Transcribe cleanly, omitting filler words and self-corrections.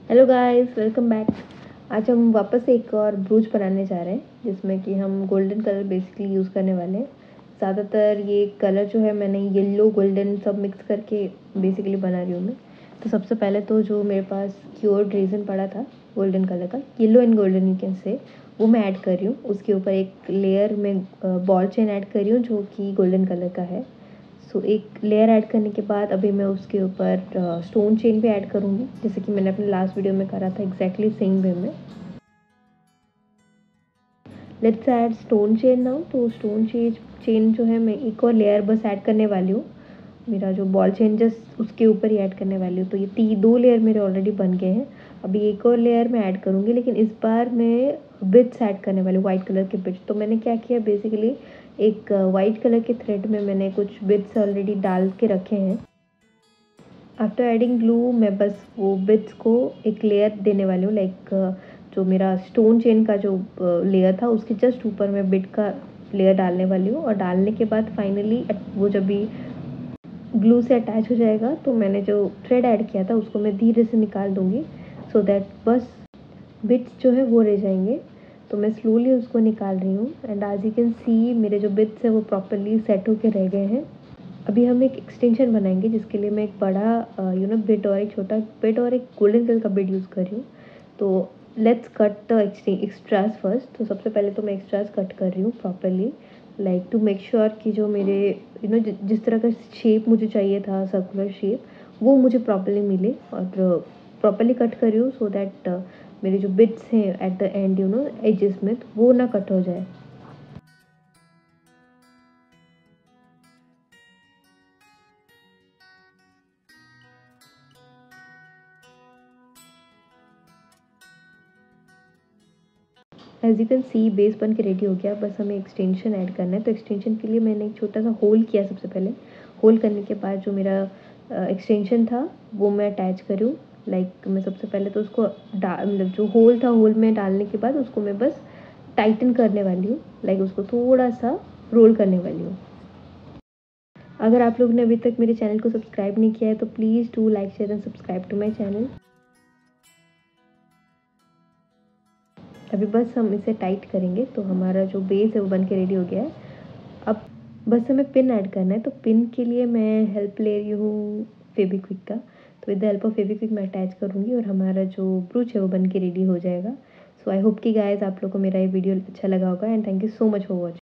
Hello guys, welcome back. आज हम वापस से एक और ब्रूच बनाने जा रहे हैं जिसमें कि हम गोल्डन कलर बेसिकली यूज़ करने वाले हैं। ज़्यादातर ये कलर जो है मैंने येलो गोल्डन सब मिक्स करके बेसिकली बना रही हूँ मैं। तो सबसे पहले तो जो मेरे पास क्योर्ड रेज़न पड़ा था गोल्डन कलर का, yellow and golden you can say, वो मैं ऐड कर रही हूँ। उसके ऊपर एक लेयर में बॉल चेन ऐड कर रही हूँ जो कि गोल्डन कलर का है। सो एक लेयर ऐड करने के बाद अभी मैं उसके ऊपर स्टोन चेन भी ऐड करूँगी, जैसे कि मैंने अपने लास्ट वीडियो में करा था एग्जैक्टली सेम वे में। Let's add stone chain now. तो स्टोन चेन जो है मैं एक और लेयर बस ऐड करने वाली हूँ। मेरा जो बॉल चेन जस्ट उसके ऊपर ही ऐड करने वाली हूँ। तो ये दो लेयर मेरे ऑलरेडी बन गए हैं। अभी एक और लेयर मैं ऐड करूँगी, लेकिन इस बार मैं बिट्स ऐड करने वाली हूँ, वाइट कलर के बिट्स। तो मैंने क्या किया, बेसिकली एक वाइट कलर के थ्रेड में मैंने कुछ बिट्स ऑलरेडी डाल के रखे हैं। आफ्टर एडिंग ग्लू मैं बस वो बिट्स को एक लेयर देने वाली हूँ, लाइक जो मेरा स्टोन चेन का जो लेयर था उसके जस्ट ऊपर मैं बिट का लेयर डालने वाली हूँ। और डालने के बाद फाइनली वो जब भी ग्लू से अटैच हो जाएगा तो मैंने जो थ्रेड ऐड किया था उसको मैं धीरे से निकाल दूँगी, सो दैट बस बिट्स जो है वो रह जाएंगे। तो मैं स्लोली उसको निकाल रही हूँ and as you can see मेरे जो बिट्स है वो प्रॉपरली सेट होके रह गए हैं। अभी हम एक एक्सटेंशन बनाएंगे जिसके लिए मैं एक बड़ा बिट और एक छोटा बिट और एक गोल्डन कलर का बिट यूज़ कर रही हूँ। तो let's cut the extras first. तो सबसे पहले तो मैं एक्स्ट्रास कट कर रही हूँ properly, like to make sure कि जो मेरे जिस तरह का शेप मुझे चाहिए था, सर्कुलर शेप, वो मुझे प्रॉपरली मिले। और प्रॉपरली कट कर रही हूँ सो दैट मेरे जो बिट्स हैं एट द एंड एजेस में, तो वो ना कट हो जाए। As you can see base बन के रेडी हो गया, बस हमें एक्सटेंशन ऐड करना है। तो एक्सटेंशन के लिए मैंने एक छोटा सा होल किया सबसे पहले। होल करने के बाद जो मेरा एक्सटेंशन था वो मैं अटैच करूँ। लाइक मैं सबसे पहले तो उसको मतलब जो होल था, होल में डालने के बाद उसको मैं बस टाइटन करने वाली हूँ, लाइक उसको थोड़ा सा रोल करने वाली हूँ। अगर आप लोग ने अभी तक मेरे चैनल को सब्सक्राइब नहीं किया है तो please do like share and subscribe to my channel. अभी बस हम इसे टाइट करेंगे तो हमारा जो बेस है वो बन के रेडी हो गया है। अब बस हमें पिन ऐड करना है। तो पिन के लिए मैं हेल्प ले रही हूँ फेविक्विक का। तो with the help of Fevikwik मैं अटैच करूँगी और हमारा जो ब्रूच है वो बन के रेडी हो जाएगा। सो आई होप कि गाइस आप लोग को मेरा ये वीडियो अच्छा लगा होगा and thank you so much for watching.